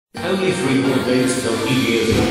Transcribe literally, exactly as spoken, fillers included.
Only three more days till New Year's Eve.